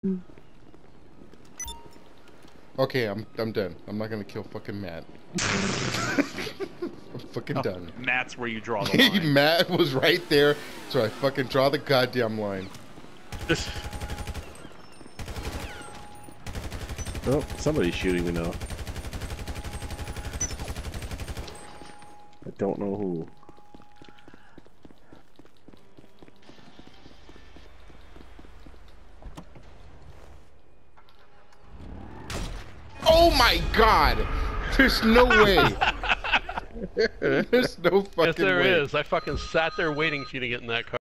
Okay, I'm done. I'm not gonna kill fucking Matt. I'm fucking done. Matt's where you draw the line. Matt was right there, so I fucking draw the goddamn line. Oh, somebody's shooting me now. I don't know who. Oh my god! There's no way. There's no fucking way. Yes, there is. I fucking sat there waiting for you to get in that car.